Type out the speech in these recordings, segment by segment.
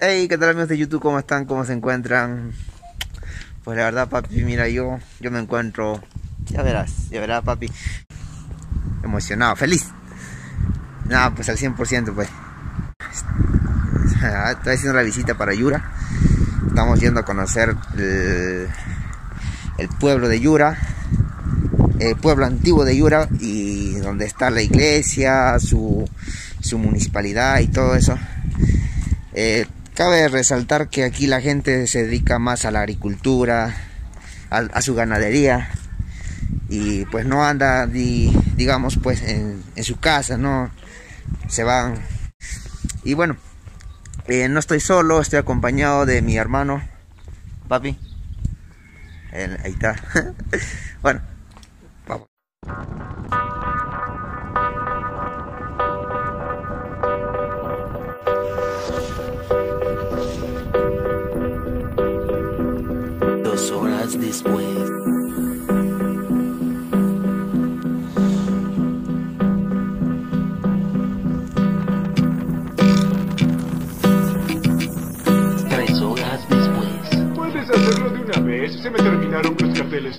Hey, ¿qué tal amigos de YouTube? ¿Cómo están? ¿Cómo se encuentran? Pues la verdad, papi, mira, yo me encuentro, ya verás, papi, emocionado, feliz. Nada, pues al 100%, pues. Estoy haciendo la visita para Yura. Estamos yendo a conocer el pueblo de Yura, el pueblo antiguo de Yura, y donde está la iglesia, su municipalidad y todo eso. Cabe resaltar que aquí la gente se dedica más a la agricultura, a su ganadería, y pues no anda, digamos, pues en su casa, no se van. Y bueno, no estoy solo, estoy acompañado de mi hermano, papi. Ahí está. Bueno, vamos. Horas después. ¿Puedes hacerlo de una vez? Se me terminaron los carteles.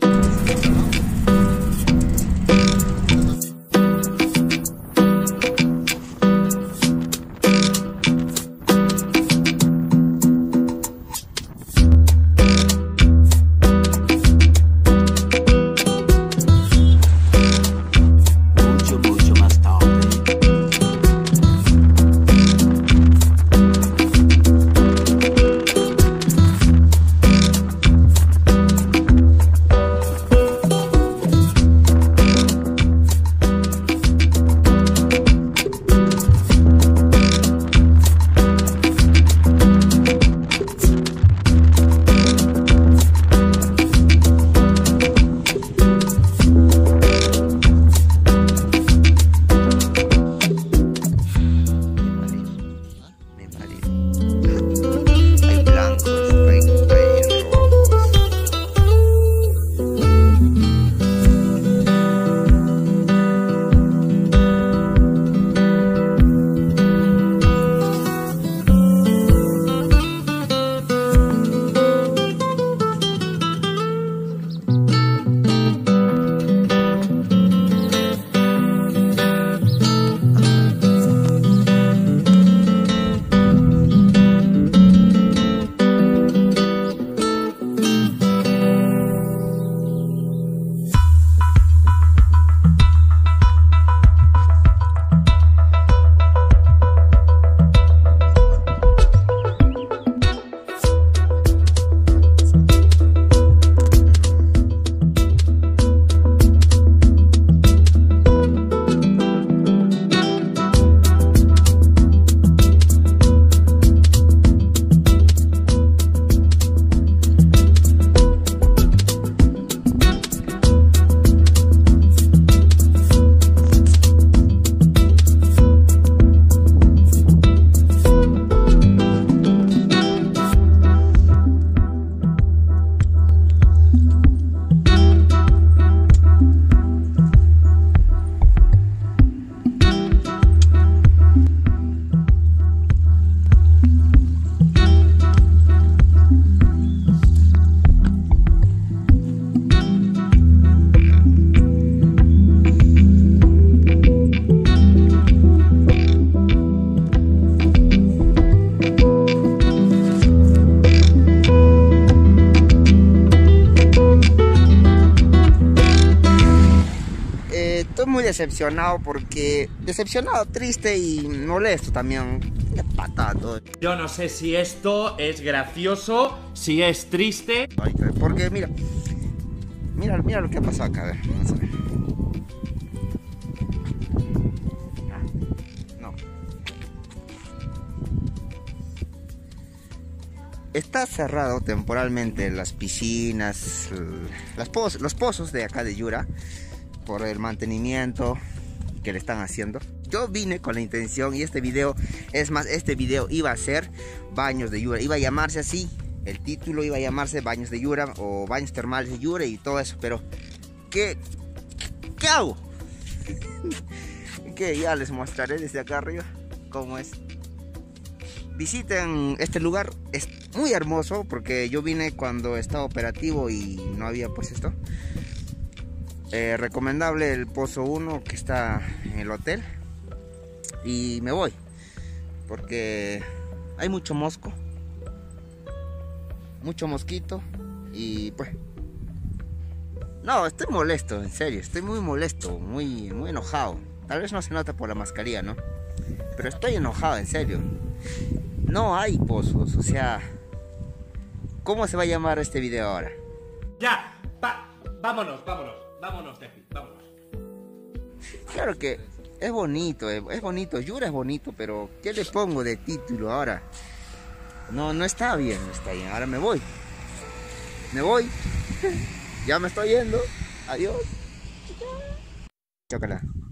Estoy muy decepcionado triste y molesto también. Qué patato. Yo no sé si esto es gracioso, si es triste. Porque mira lo que ha pasado acá. A ver, vamos a ver. No. Está cerrado temporalmente las piscinas, los pozos de acá de Yura, por el mantenimiento que le están haciendo. Yo vine con la intención, y este video iba a ser Baños de Yura, iba a llamarse así, el título iba a llamarse Baños de Yura o Baños Termales de Yura y todo eso, pero ¿qué hago? Que ya les mostraré desde acá arriba cómo es. visiten este lugar, es muy hermoso porque yo vine cuando estaba operativo y no había pues esto. Recomendable el Pozo 1 que está en el hotel. Y me voy porque hay mucho mosco, mucho mosquito y pues no, estoy molesto, en serio, estoy muy molesto, muy enojado. Tal vez no se nota por la mascarilla, ¿no? Pero estoy enojado, en serio. No hay pozos, o sea, ¿cómo se va a llamar este video ahora? Ya, vámonos de aquí, vámonos. Claro que es bonito, Yura es bonito, pero ¿qué le pongo de título ahora? No está bien, no está bien. Ahora me voy. Ya me estoy yendo. Adiós. Chócala.